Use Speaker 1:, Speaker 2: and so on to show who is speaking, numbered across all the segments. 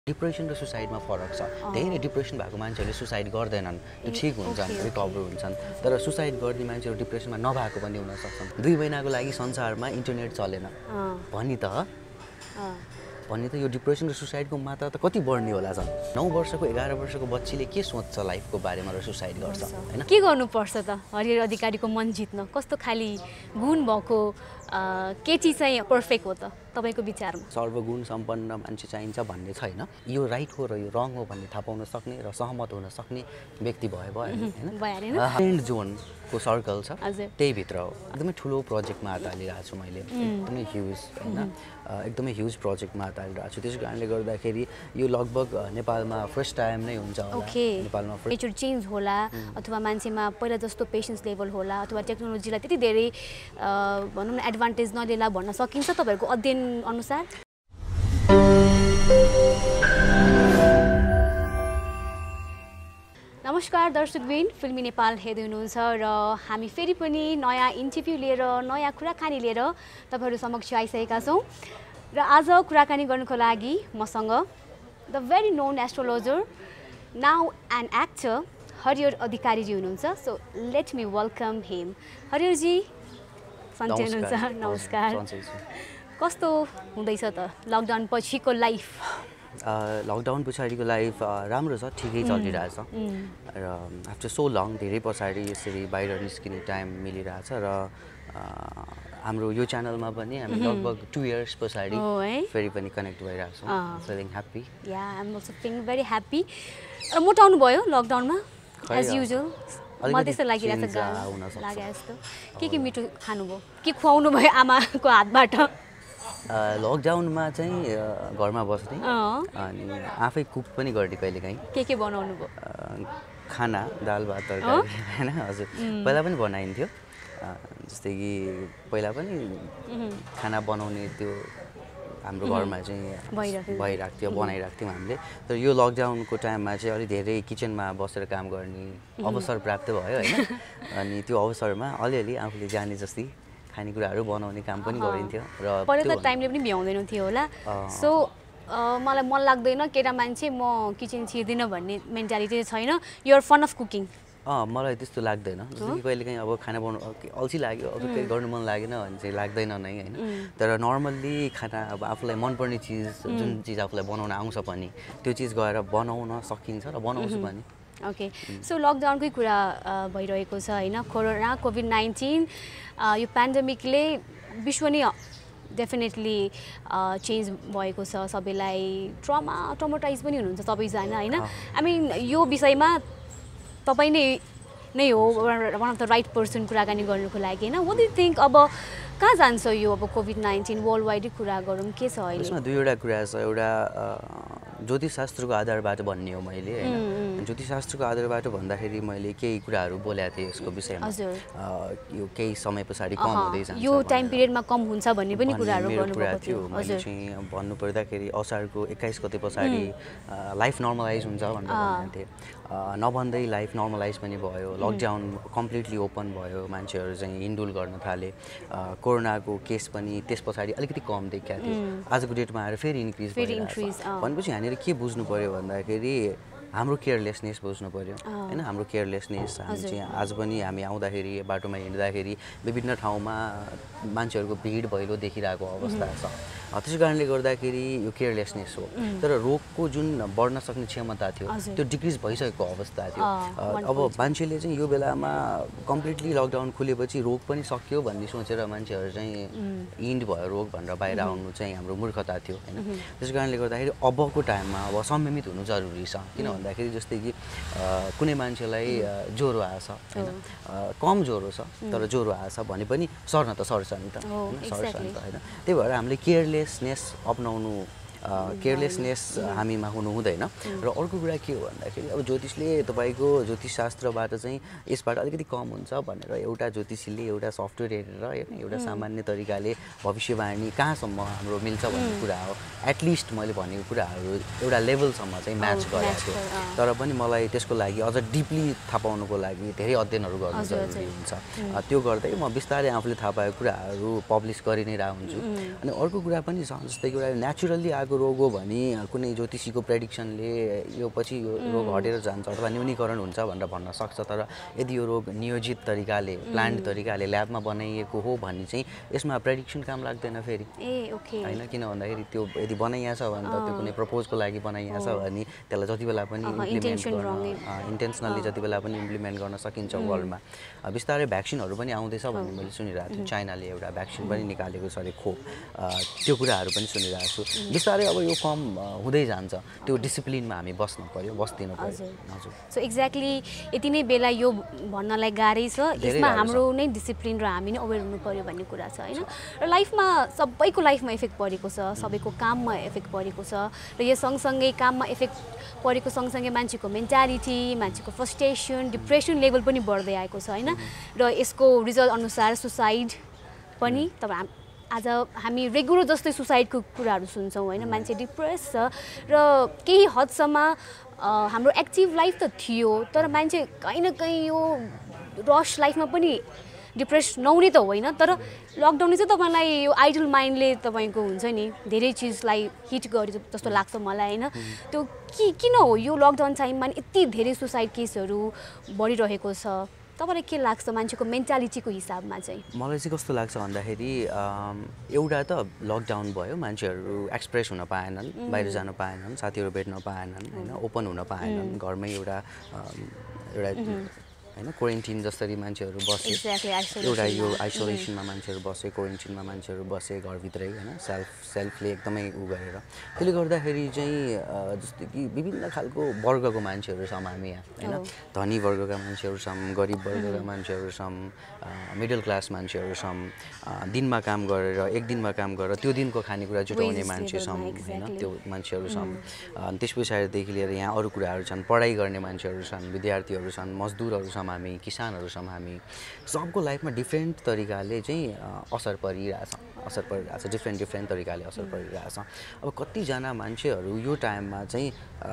Speaker 1: Depression र सुसाइडमा फरक छ। धेरै डिप्रेसन भएको मान्छेहरूले सुसाइड गर्दैनन्, त्यो ठिक हुन्छन्, रिकभर हुन्छन्। तर सुसाइड गर्ने मान्छेहरू डिप्रेसनमा नभएको पनि हुन सक्छन्। 2 महिनाको लागि संसारमा इन्टरनेट चलेन भनी त यो डिप्रेसन र सुसाइडको मात्रा त कति बढ्ने होला झन्। 9 वर्षको 11 वर्षको बच्चीले के सोच्छ लाइफको बारेमा र सुसाइड गर्छ हैन।
Speaker 2: के गर्नुपर्छ त हरिहर अधिकारीको मन जित्न? कस्तो खाली गुण भएको के चिज चाहिँ पर्फेक्ट हो त तपाईको विचारमा?
Speaker 1: सर्वगुण सम्पन्न मान्छे चाहिन्छ भन्ने छैन। यो राइट हो र यो रङ हो भन्ने थाहा पाउन सक्ने र सहमत हुन सक्ने व्यक्ति भयो हैन। फ्रेन्ड जोनको सर्कल छ, त्यही भित्र हो। एकदमै ठुलो प्रोजेक्टमा हात हालिरहेको छु मैले, एकदमै ह्युज हैन, एकदमै ह्युज प्रोजेक्टमा हात हालिरहेको छु। त्यसै कारणले गर्दाखेरि यो लगभग नेपालमा फर्स्ट टाइम नै हुन्छ होला। नेपालमा
Speaker 2: नेचर चेन्ज होला अथवा मान्छेमा पहिला जस्तो पेशेन्स लेभल होला अथवा टेक्नोलोजीलाई त्यति धेरै भनौँ न एडभान्टेज नलिएला भन्न सकिन्छ तपाईहरुको अध्ययन अनुसार? नमस्कार दर्शकबिन, फिल्मी नेपाल हेर्दै हुनुहुन्छ र हामी फेरि पनि नयाँ इन्टरभ्यू लिएर नयाँ कुराकानी लिएर तपाईहरु समक्ष आइसकेका छौं। र आज कुराकानी गर्नको लागि मसँग the very known astrologer now an actor Harihar Adhikari ji हुनुहुन्छ। So let me welcome him. Harihar ji सन्चै हुनुहुन्छ? नमस्कार। कस्तो हुँदैछ त लकडाउन पछिको लाइफ?
Speaker 1: लकडाउन पछाडिको लाइफ राम्रो छ, ठिकै चलिरहेछ र आफ्टर सो लङ धेरै पछाडि यसरी बाहिर निस्किने टाइम मिलिरहेछ र हाम्रो यो च्यानलमा पनि हामी लगभग 2 इयर्स पछाडि फेरि पनि कनेक्ट भइरहेको छौँ। Feeling happy.
Speaker 2: Yeah I am also feeling very happy. र मोटाउनु भयो लकडाउनमा एज युजुअल? मलाई त्यस्तो लागिरहेछ लाग्यो जस्तो। के मिठो खानुभयो, के खुवाउनु भयो आमाको हातबाट?
Speaker 1: लकडाउनमा चाहिँ घरमा बस्ने अनि आफै कुक पनि गर्ने कहिलेकाहीँ।
Speaker 2: के बनाउनु भयो?
Speaker 1: खाना, दाल भात तरकारी हैन। हजुर पहिला पनि बनाइन्थ्यो, जस्तै कि पहिला पनि खाना बनाउने त्यो हाम्रो घरमा चाहिँ भइरहेको थियो, बनाइरहेको थियौँ हामीले। तर यो लकडाउनको टाइममा चाहिँ अलि धेरै किचनमा बसेर काम गर्ने अवसर प्राप्त भयो हैन। अनि त्यो अवसरमा अलिअलि आफूले जाने जस्तै खानेकुराहरू बनाउने काम पनि गरिन्थ्यो र
Speaker 2: पहिला त टाइमले पनि भ्याउँदैन थियो होला। सो मलाई मन लाग्दैन केटा मान्छे म किचन छिर्दिनँ भन्ने मेन्टालिटी चाहिँ छैन? You are fun of cooking?
Speaker 1: मलाई त्यस्तो लाग्दैन। जस्तो कि कहिलेकाहीँ अब खाना बनाउनु अल्छी लाग्यो, अब केही गर्नु मन लागेन भने चाहिँ लाग्दैन नै हैन। तर नर्मल्ली खाना अब आफूलाई मनपर्ने चिज, जुन चिज आफूलाई बनाउन आउँछ पनि त्यो चिज गएर बनाउन सकिन्छ र बनाउँछु पनि।
Speaker 2: ओके, सो लकडाउनकै कुरा भइरहेको छ हैन। कोरोना कोभिड-19 यो पेन्डेमिकले विश्व नै डेफिनेटली चेन्ज भएको छ। सबैलाई ट्रमाटाइज पनि हुनुहुन्छ सबैजना हैन। आई मिन यो विषयमा तपाई नै हो one of the right person कुराकानी गर्नुको लागि हैन। व्हाट डु यु थिंक अब कहाँ जान्छ यो अब कोभिड-19 वर्ल्ड वाइड कुरा गरौँ? के छ अहिले?
Speaker 1: यसमा दुईवटा कुरा छ। एउटा ज्योतिषशास्त्रको आधारबाट भन्ने हो मैले हैन। ज्योतिषशास्त्रको आधारबाट भन्दाखेरि मैले केही कुराहरू बोलेको थिएँ यसको विषयमा। यो केही समय पछाडि कम हुँदै जान्छ,
Speaker 2: यो टाइम पिरियडमा कम हुन्छ भन्ने पनि कुराहरू गर्नुभएको थियो।
Speaker 1: मैले चाहिँ भन्नु पर्दाखेरि असारको 21 गते पछाडि लाइफ नर्मलाइज हुन्छ भनेर भनेको थिएँ। नभन्दै लाइफ नर्मलाइज पनि भयो, लकडाउन कम्प्लिटली ओपन भयो, मान्छेहरू चाहिँ हिँडडुल गर्न थाले। कोरोनाको केस पनि त्यस पछाडि अलिकति कम देखिएको थियो, आजको डेटमा आएर फेरि इन्क्रिज भइरहेको छ। भनेपछि यहाँनिर के बुझ्नु पर्यो भन्दाखेरि हाम्रो केयरलेसनेस बुझ्नु पर्यो हैन। हाम्रो केयरलेसनेस हामी चाहिँ आज पनि हामी आउँदाखेरि बाटोमा हिँड्दाखेरि विभिन्न ठाउँमा मान्छेहरूको भिड भइलो देखिरहेको अवस्था छ। त्यसै कारणले गर्दाखेरि यो केयरलेसनेस हो। तर रोगको जुन बढ्न सक्ने क्षमता थियो त्यो डिक्रिज भइसकेको अवस्था थियो। अब मान्छेले चाहिँ यो बेलामा कम्प्लिटली लकडाउन खुलेपछि रोग पनि सक्यो भन्ने सोचेर मान्छेहरू चाहिँ इन्ड भयो रोग भनेर बाहिर आउनु चाहिँ हाम्रो मूर्खता थियो हैन। त्यसै कारणले गर्दाखेरि अबको टाइममा अब संयमित हुनु जरुरी छ। किन भन्दाखेरि जस्तै कि कुनै मान्छेलाई ज्वरो आएछ हैन, कम ज्वरो छ तर ज्वरो आएछ भने पनि सर्न त सर्छ नि त हैन, सर्छ नि त हैन। त्यही भएर हामीले केयरलेसनेस अपनाउनु, केयरलेसनेस हामीमा हुनु हुँदैन। र अर्को कुरा के हो भन्दाखेरि अब ज्योतिषले तपाईको ज्योतिषशास्त्रबाट चाहिँ यसबाट अलिकति कम हुन्छ भनेर एउटा ज्योतिषीले एउटा सफ्टवेयर हेरेर हैन एउटा सामान्य तरिकाले भविष्यवाणी कहाँसम्म हाम्रो मिल्छ भन्ने कुरा हो। एटलिस्ट मैले भनेको कुराहरू एउटा लेभलसम्म चाहिँ म्याच गरेको थियो। तर पनि मलाई त्यसको लागि अझ डिपली थाहा पाउनुको लागि धेरै अध्ययनहरू गर्नु जरुरी हुन्छ। त्यो गर्दै म बिस्तारै आफूले थाहा पाएको कुराहरू पब्लिस गरि नै रहेको हुन्छु। अनि अर्को कुरा पनि छ, जस्तै कि एउटा नेचुरली आएको भइरहेको रोग हो भने कुनै ज्योतिषीको प्रेडिक्सनले यो पछि यो रोग हटेर जान्छ अथवा न्यूनीकरण हुन्छ भनेर भन्न सक्छ। तर यदि यो रोग नियोजित तरिकाले प्लान्ड तरिकाले ल्याबमा बनाइएको हो भने चाहिँ यसमा प्रेडिक्सन काम लाग्दैन फेरि होइन। किन भन्दाखेरि त्यो यदि बनाइएको छ भने त त्यो कुनै प्रपोजको लागि बनाइएको छ भने त्यसलाई जति बेला पनि इम्प्लिमेन्ट गर्न इन्टेन्सनली जति बेला पनि इम्प्लिमेन्ट गर्न सकिन्छ वर्ल्डमा। बिस्तारै भ्याक्सिनहरू पनि आउँदैछ भन्ने मैले सुनिरहेको थिएँ। चाइनाले एउटा भ्याक्सिन पनि निकालेको छ अरे खोप, त्यो कुराहरू पनि सुनिरहेको छु। बिस्तारै अब यो कम हुँदै जान्छ, त्यो डिसिप्लिनमा हामी बस्नु पर्यो, बस्दिनु पर्यो। हजुर।
Speaker 2: सो एक्ज्याक्टली यति नै बेला यो भन्नलाई गाह्रै छ, यसमा हाम्रो नै डिसिप्लिन र हामी नै अवेर हुनु पर्यो भन्ने कुरा छ होइन। र लाइफमा सबैको लाइफमा इफेक्ट परेको छ, सबैको काममा इफेक्ट परेको छ र यो सँगसँगै काममा इफेक्ट परेको सँगसँगै मान्छेको मेन्टालिटी, मान्छेको फ्रस्ट्रेसन, डिप्रेसन लेभल पनि बढ्दै आएको छ होइन। र यसको रिजल्ट अनुसार सुसाइड पनि तपाईँ आज हामी रेगुलर जस्तै सुसाइडको कुराहरू सुन्छौँ होइन। मान्छे डिप्रेस छ र केही हदसम्म हाम्रो एक्टिभ लाइफ त थियो, तर मान्छे कहीँ न कहीँ यो रस लाइफमा पनि डिप्रेस नहुने त होइन, तर लकडाउनले चाहिँ तपाईँलाई यो आइडल माइन्डले तपाईँको हुन्छ नि धेरै चिजलाई हिट गर्यो जस्तो लाग्छ मलाई होइन। त्यो किन हो यो लकडाउन टाइममा यति धेरै सुसाइड केसहरू बढिरहेको छ? तपाईँलाई के लाग्छ मान्छेको मेन्टालिटीको हिसाबमा चाहिँ?
Speaker 1: मलाई चाहिँ कस्तो लाग्छ भन्दाखेरि एउटा त लकडाउन भयो, मान्छेहरू एक्सप्रेस हुन पाएनन्, बाहिर जान पाएनन्, साथीहरू भेट्न पाएनन् होइन, ओपन हुन पाएनन्, घरमै एउटा होइन क्वारेन्टिन जसरी मान्छेहरू बसे, एउटा यो आइसोलेसनमा मान्छेहरू बसे, क्वारेन्टिनमा मान्छेहरू बसे घरभित्रै होइन, सेल्फले एकदमै उ गरेर। त्यसले गर्दाखेरि चाहिँ जस्तै कि विभिन्न खालको वर्गको मान्छेहरू छौँ हामी यहाँ होइन। धनी वर्गका मान्छेहरू छौँ, गरिब वर्गका मान्छेहरू छौँ, मिडल क्लास मान्छेहरू छौँ, दिनमा काम गरेर एक दिनमा काम गरेर त्यो दिनको खानेकुरा जुटाउने मान्छे छौँ होइन, त्यो मान्छेहरू छौँ। त्यस पछाडिदेखि लिएर यहाँ अरू कुराहरू छन्, पढाइ गर्ने मान्छेहरू छन्, विद्यार्थीहरू छन्, मजदुरहरू छन्, हामी किसानहरू छौँ। हामी सबको लाइफमा डिफ्रेन्ट तरिकाले चाहिँ असर परिरहेछ, डिफ्रेन्ट तरिकाले असर परिरहेछ। अब कतिजना मान्छेहरू यो टाइममा चाहिँ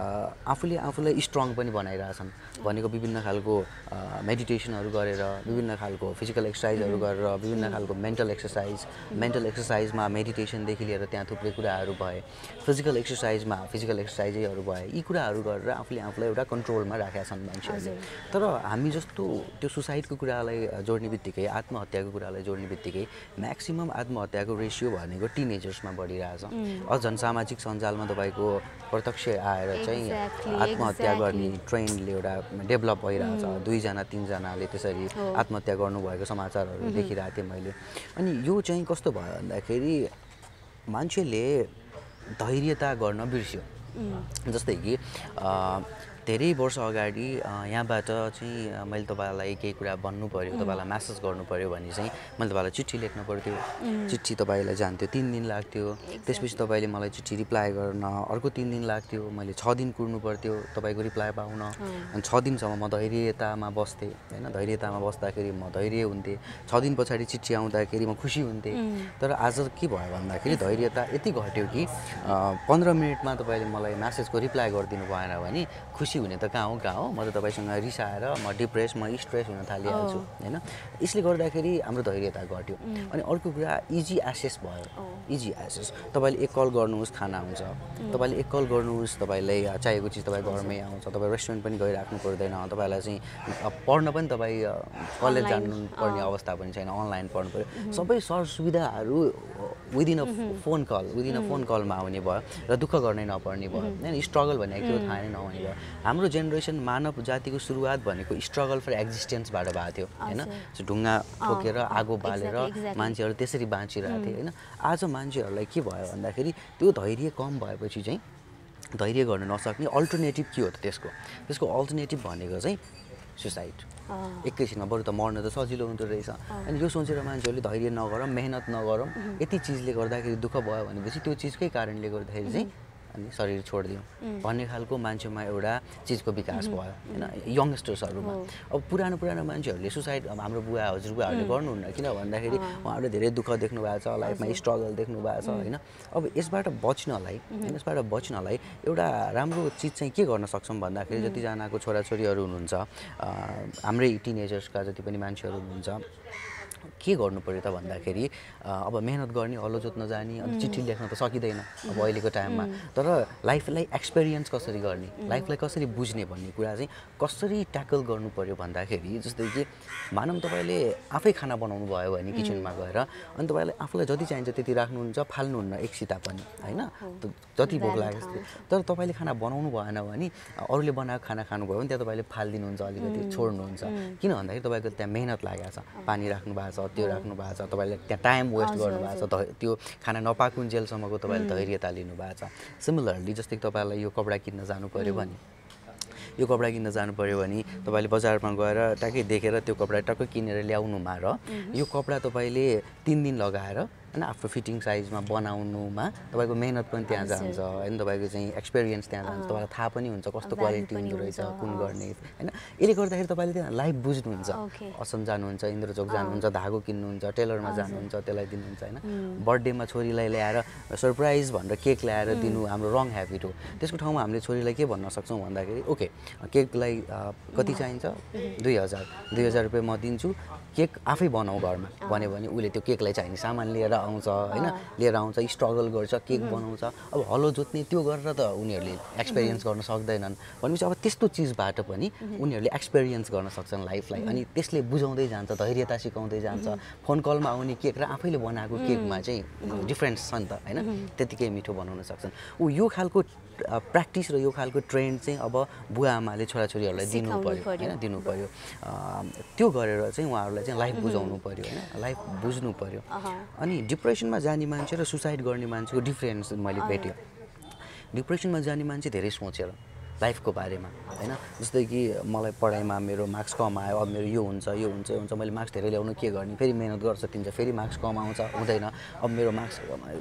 Speaker 1: आफूलाई स्ट्रङ पनि बनाइरहेछन् भनेको विभिन्न खालको मेडिटेसनहरू गरेर, विभिन्न खालको फिजिकल एक्सर्साइजहरू गरेर, विभिन्न खालको मेन्टल एक्सर्साइजमा मेडिटेसनदेखि लिएर त्यहाँ थुप्रै कुराहरू भए, फिजिकल एक्सर्साइजहरू भए, यी कुराहरू गरेर आफूलाई एउटा कन्ट्रोलमा राखेका छन् मान्छेहरूले। तर हामी जस्तो त्यो सुसाइडको कुरालाई जोड्ने बित्तिकै, आत्महत्याको कुरालाई जोड्ने बित्तिकै म्याक्सिमम् आत्महत्याको रेसियो भनेको टिनेजर्समा बढिरहेछ। अझ झन् सामाजिक सञ्जालमा तपाईँको प्रत्यक्ष आएर चाहिँ आत्महत्या गर्ने ट्रेन्डले एउटा डेभलप भइरहेछ। 2 जना 3 जनाले त्यसरी आत्महत्या गर्नुभएको समाचारहरू देखिरहेको थिएँ मैले। अनि यो चाहिँ कस्तो भयो भन्दाखेरि मान्छेले धैर्यता गर्न बिर्स्यो। जस्तै कि धेरै वर्ष अगाडि यहाँबाट चाहिँ मैले तपाईँलाई केही कुरा भन्नु पऱ्यो, तपाईँलाई म्यासेज गर्नु पऱ्यो भने चाहिँ मैले तपाईँलाई चिठी लेख्नु पर्थ्यो, चिठी तपाईँलाई जान्थ्यो, 3 दिन लाग्थ्यो। त्यसपछि तपाईँले मलाई चिठी रिप्लाई गर्न अर्को 3 दिन लाग्थ्यो, मैले 6 दिन कुर्नु पर्थ्यो तपाईँको रिप्लाई पाउन। अनि 6 दिनसम्म म धैर्यतामा बस्थेँ होइन। धैर्यतामा बस्दाखेरि म धैर्य हुन्थेँ, 6 दिन पछाडि चिठी आउँदाखेरि म खुसी हुन्थेँ। तर आज के भयो भन्दाखेरि धैर्यता यति घट्यो कि 15 मिनटमा तपाईँले मलाई म्यासेजको रिप्लाई गरिदिनु भएन भने खुसी हुने त कहाँ हो, म त तपाईँसँग रिसाएर म डिप्रेस, म स्ट्रेस हुन थालिहाल्छु होइन। यसले गर्दाखेरि हाम्रो धैर्यता घट्यो। अनि अर्को कुरा इजी एक्सेस भयो, इजी एक्सेस। तपाईँले एक कल गर्नुहोस् खाना आउँछ, तपाईँले एक कल गर्नुहोस् तपाईँलाई चाहिएको चिज तपाईँ घरमै आउँछ, तपाईँ रेस्टुरेन्ट पनि गइराख्नु पर्दैन, तपाईँलाई चाहिँ पढ्न पनि तपाईँ कलेज जानुपर्ने अवस्था पनि छैन, अनलाइन पढ्नु पऱ्यो। सबै सुविधाहरू विदिन अ फोन कलमा आउने भयो र दुःख गर्नै नपर्ने भयो होइन। स्ट्रगल भनेको के हो थाहा नै नहुने भयो। हाम्रो जेनेरेसन मानव जातिको सुरुवात भनेको स्ट्रगल फर एक्जिस्टेन्सबाट भएको थियो होइन। ढुङ्गा ठोकेर आगो बालेर मान्छेहरू त्यसरी बाँचिरहेको थियो होइन। आज मान्छेहरूलाई के भयो भन्दाखेरि त्यो धैर्य कम भएपछि चाहिँ धैर्य गर्न नसक्ने अल्टरनेटिभ के हो त त्यसको अल्टरनेटिभ भनेको चाहिँ सुसाइड। एकैछिनमा बरु त मर्न त सजिलो हुँदो रहेछ। अनि यो सोचेर मान्छेहरूले धैर्य नगरौँ, मेहनत नगरौँ, यति चिजले गर्दाखेरि दुःख भयो भनेपछि त्यो चिजकै कारणले गर्दाखेरि चाहिँ अनि शरीर छोडिदिउँ भन्ने खालको मान्छेमा एउटा चिजको विकास भयो होइन, यङ्गस्टर्सहरूमा। अब पुरानो मान्छेहरूले सुसाइड हाम्रो बुवा हजुरबुवाहरूले गर्नुहुन्न, किन भन्दाखेरि उहाँहरूले धेरै दुःख देख्नु भएको छ, लाइफमा स्ट्रगल देख्नु भएको छ होइन। अब यसबाट बच्नलाई एउटा राम्रो चिज चाहिँ के गर्न सक्छौँ भन्दाखेरि जतिजनाको छोराछोरीहरू हुनुहुन्छ, हाम्रै टिनेजर्सका जति पनि मान्छेहरू हुनुहुन्छ, के गर्नु पर्यो त भन्दाखेरि अब मेहनत गर्ने हलो जोत्न जाने अनि चिठी लेख्न त सकिँदैन अब अहिलेको टाइममा तर लाइफलाई एक्सपिरियन्स कसरी गर्ने लाइफलाई कसरी बुझ्ने भन्ने कुरा चाहिँ कसरी ट्याकल गर्नु पर्यो भन्दाखेरि जस्तै कि मानौँ तपाईँले आफै खाना बनाउनु भयो भने किचनमा गएर अनि तपाईँलाई आफूलाई जति चाहिन्छ त्यति राख्नुहुन्छ फाल्नुहुन्न एक सिता पनि होइन जति भोक लागेको तर तपाईँले खाना बनाउनु भएन भने अरूले बनाएको खाना खानुभयो भने त्यहाँ तपाईँले फालिदिनुहुन्छ अलिकति छोड्नुहुन्छ किन भन्दाखेरि तपाईँको त्यहाँ मेहनत लागेको छ पानी राख्नु भएको छ त्यो राख्नु भएको छ तपाईँले त्यहाँ टाइम वेस्ट गर्नुभएको छ त्यो खाना नपाकुन्जेलसम्मको तपाईँले धैर्यता लिनुभएको छ सिमिलरली जस्तै तपाईँलाई यो कपडा किन्न जानु पर्यो भने यो कपडा किन्न जानु पर्यो भने तपाईँले बजारमा गएर ट्याक्कै देखेर त्यो कपडा टक्कै किनेर ल्याउनुमा र यो कपडा तपाईँले 3 दिन लगाएर होइन आफ्नो फिटिङ साइजमा बनाउनुमा तपाईँको मेहनत पनि त्यहाँ जान्छ होइन तपाईँको चाहिँ एक्सपिरियन्स त्यहाँ जान्छ तपाईँलाई थाहा पनि हुन्छ कस्तो क्वालिटी हुँदो रहेछ कुन गर्ने होइन यसले गर्दाखेरि तपाईँले त्यहाँ लाइफ बुझ्नुहुन्छ असम जानुहुन्छ इन्द्रचोक जानुहुन्छ धागो किन्नुहुन्छ टेलरमा जानुहुन्छ त्यसलाई दिनुहुन्छ होइन बर्थडेमा छोरीलाई ल्याएर सरप्राइज भनेर केक ल्याएर दिनु हाम्रो रङ हेबिट हो त्यसको ठाउँमा हामीले छोरीलाई के भन्न सक्छौँ भन्दाखेरि ओके केकलाई कति चाहिन्छ 2000 रुपियाँ म दिन्छु केक आफै बनाऊ घरमा भन्यो भने उसले त्यो केकलाई चाहिने सामान लिएर आउँछ होइन लिएर आउँछ स्ट्रगल गर्छ केक बनाउँछ अब हलो जोत्ने त्यो गरेर त उनीहरूले एक्सपिरियन्स गर्न सक्दैनन् भनेपछि अब त्यस्तो चिजबाट पनि उनीहरूले एक्सपिरियन्स गर्न सक्छन् लाइफलाई अनि त्यसले बुझाउँदै जान्छ धैर्यता सिकाउँदै जान्छ फोन कलमा आउने केक र आफैले बनाएको केकमा चाहिँ डिफ्रेन्स छ नि त होइन त्यतिकै मिठो बनाउन सक्छन् यो खालको प्र्याक्टिस र यो खालको ट्रेन्ड चाहिँ अब बुवा आमाले छोराछोरीहरूलाई दिनु पर्यो होइन दिनु पर्यो त्यो गरेर चाहिँ उहाँहरूलाई चाहिँ लाइफ बुझाउनु पर्यो होइन लाइफ बुझ्नु पर्यो अनि डिप्रेसनमा जाने मान्छे र सुसाइड गर्ने मान्छेको डिफ्रेन्स मैले भेटेँ डिप्रेसनमा जाने मान्छे धेरै सोचेर लाइफको बारेमा होइन जस्तै कि मलाई पढाइमा मेरो मार्क्स कम आयो अब मेरो यो हुन्छ मैले मार्क्स धेरै ल्याउनु के गर्ने फेरि मेहनत गर्छ तिन्छ फेरि मार्क्स कम आउँछ हुँदैन अब मेरो मार्क्स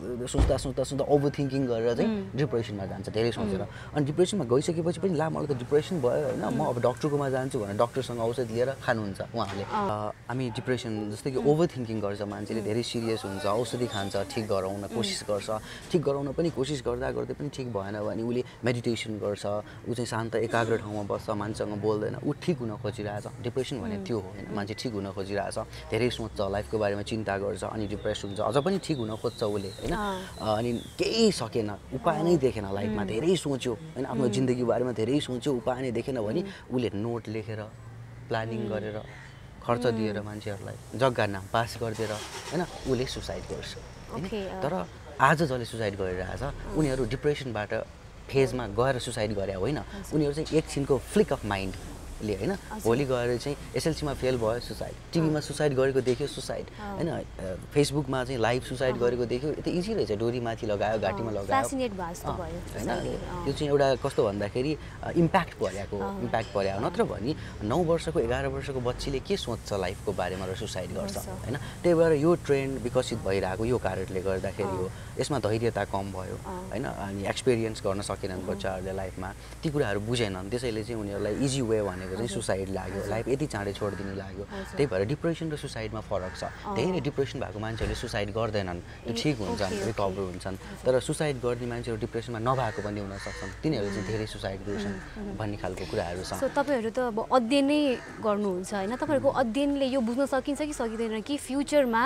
Speaker 1: सोच्दा ओभर थिङ्किङ गरेर चाहिँ डिप्रेसनमा जान्छ धेरै सोचेर अनि डिप्रेसनमा गइसकेपछि पनि ला मलाई त डिप्रेसन भयो होइन म अब डक्टरकोमा जान्छु भनेर डक्टरसँग औषध लिएर खानुहुन्छ उहाँहरूले हामी डिप्रेसन जस्तै कि ओभर थिङ्किङ गर्छ मान्छेले धेरै सिरियस हुन्छ औषधि खान्छ ठिक गराउन कोसिस गर्छ ठिक गराउन पनि कोसिस गर्दा गर्दै पनि ठिक भएन भने उसले मेडिटेसन गर्छ ऊ चाहिँ शान्त एकाग्र ठाउँमा बस्छ मान्छेसँग बोल्दैन ऊ ठिक हुन खोजिरहेछ डिप्रेसन भने त्यो हो होइन मान्छे ठिक हुन खोजिरहेछ धेरै सोच्छ लाइफको बारेमा चिन्ता गर्छ अनि डिप्रेस हुन्छ अझ पनि ठिक हुन खोज्छ उसले होइन अनि केही सकेन उपाय नै देखेन लाइफमा धेरै सोच्यो होइन आफ्नो जिन्दगी बारेमा धेरै सोच्यो उपाय नै देखेन भने उसले नोट लेखेर प्लानिङ गरेर खर्च दिएर मान्छेहरूलाई जग्गा नाम पास गरिदिएर होइन उसले सुसाइड गर्छ तर आज जसले सुसाइड गरिरहेछ उनीहरू डिप्रेसनबाट फेजमा गएर सुसाइड गरे होइन उनीहरू चाहिँ एकछिनको फ्लिक अफ माइन्डले होइन भोलि गएर चाहिँ एसएलसीमा फेल भयो सुसाइड टिभीमा सुसाइड गरेको देख्यो सुसाइड होइन फेसबुकमा चाहिँ लाइभ सुसाइड गरेको देख्यो यति इजी रहेछ डोरीमाथि लगायो घाँटीमा लगायो होइन त्यो चाहिँ एउटा कस्तो भन्दाखेरि इम्प्याक्ट पर्याएको नत्र भने 9 वर्षको 11 वर्षको बच्चीले के सोच्छ लाइफको बारेमा र सुसाइड गर्छ होइन त्यही भएर यो ट्रेन्ड विकसित भइरहेको यो कारणले गर्दाखेरि हो यसमा धैर्यता कम भयो होइन अनि एक्सपिरियन्स गर्न सकेनन् बच्चाहरूले लाइफमा ती कुराहरू बुझेनन् त्यसैले चाहिँ उनीहरूलाई इजी वे भनेको चाहिँ सुसाइड लाग्यो लाइफ यति चाँडै छोडिदिनु लाग्यो त्यही भएर डिप्रेसन र सुसाइडमा फरक छ धेरै डिप्रेसन भएको मान्छेहरूले सुसाइड गर्दैनन् त्यो ठिक हुन्छन् रिकभर हुन्छन् तर सुसाइड गर्ने मान्छेहरू डिप्रेसनमा नभएको पनि हुन सक्छन् तिनीहरू चाहिँ धेरै सुसाइड गर्छन् भन्ने खालको कुराहरू छ
Speaker 2: सो तपाईँहरू त अब अध्ययनै गर्नुहुन्छ होइन तपाईँहरूको अध्ययनले यो बुझ्न सकिन्छ कि सकिँदैन कि फ्युचरमा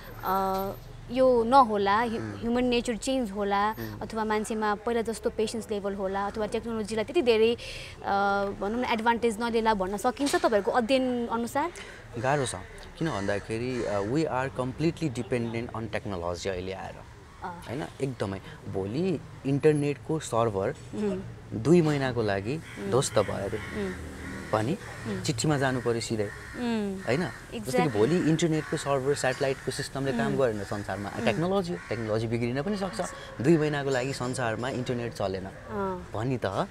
Speaker 2: यो नहोला ह्युमन नेचर चेन्ज होला अथवा मान्छेमा पहिला जस्तो पेसेन्स लेभल होला अथवा टेक्नोलोजीलाई त्यति धेरै भनौँ न एडभान्टेज नलिएला भन्न सकिन्छ तपाईँहरूको अध्ययन अनुसार
Speaker 1: गाह्रो छ किन भन्दाखेरि we are completely dependent on technology अहिले आएर होइन एकदमै भोलि इन्टरनेटको सर्भर 2 महिनाको लागि ध्वस्त भयो अरे भने चिठीमा जानु पर्यो सिधै होइन जस्तै कि भोलि इन्टरनेटको सर्भर सेटेलाइटको सिस्टमले काम गरेन संसारमा टेक्नोलोजी बिग्रिन पनि सक्छ 2 महिनाको लागि संसारमा इन्टरनेट चलेन भनी त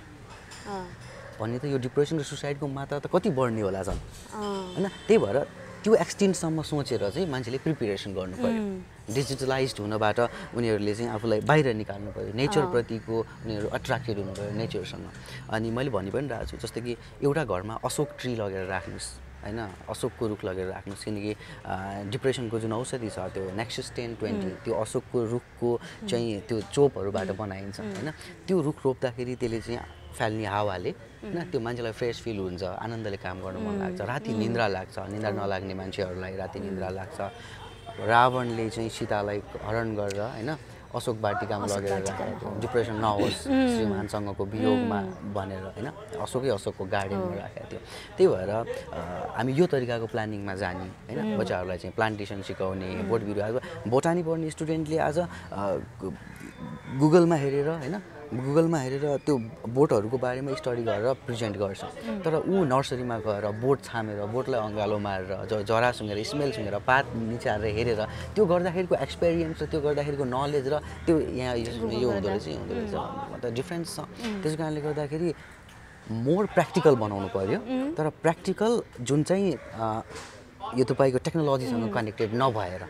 Speaker 1: यो डिप्रेसन र सुसाइडको मात्रा त कति बढ्ने होला झन् होइन त्यही भएर त्यो एक्सटेन्टसम्म सोचेर चाहिँ मान्छेले प्रिपेरेसन गर्नु पर्यो डिजिटलाइज्ड हुनबाट उनीहरूले चाहिँ आफूलाई बाहिर निकाल्नु पर्यो नेचरप्रतिको उनीहरू अट्र्याक्टेड हुनु पर्यो नेचरसँग अनि मैले भनि पनि रहेको छु जस्तै कि एउटा घरमा अशोक ट्री लगेर राख्नुहोस् होइन अशोकको रुख लगेर राख्नुहोस् किनकि डिप्रेसनको जुन औषधि छ त्यो नेक्सस 10-20 त्यो अशोकको रुखको चाहिँ त्यो चोपहरूबाट बनाइन्छ होइन त्यो रुख रोप्दाखेरि त्यसले चाहिँ फाल्ने हावाले होइन त्यो मान्छेलाई फ्रेस फिल हुन्छ, आनन्दले काम गर्नु मन लाग्छ, राति निन्द्रा लाग्छ, निन्द्रा नलाग्ने मान्छेहरूलाई राति निन्द्रा लाग्छ। रावणले चाहिँ सीतालाई हरण गरेर होइन अशोक वाटिकामा लगेर राखेको, डिप्रेसन नहोस् श्रीमानसँगको वियोगमा भनेर होइन अशोकको गार्डनमा राखेको थियो। त्यही भएर हामी यो तरिकाको प्लानिङमा जाने होइन, बच्चाहरूलाई चाहिँ प्लान्टेसन सिकाउने, बोट बिरुवा। बोटानी पढ्ने स्टुडेन्टले आज गुगलमा हेरेर त्यो बोटहरूको बारेमा स्टडी गरेर प्रेजेन्ट गर्छ, तर ऊ नर्सरीमा गएर बोट छामेर, बोटलाई अँगालो मारेर, जरा सुँगेर, स्मेल सुँगेर, पात निचारेर हेरेर त्यो गर्दाखेरिको एक्सपिरियन्स र त्यो गर्दाखेरिको नलेज र त्यो यहाँ यो हुँदो रहेछ मतलब डिफ्रेन्स छ। त्यसो कारणले गर्दाखेरि मोर प्र्याक्टिकल बनाउनु पर्यो, तर प्र्याक्टिकल जुन चाहिँ यो तपाईँको टेक्नोलोजीसँग कनेक्टेड नभएर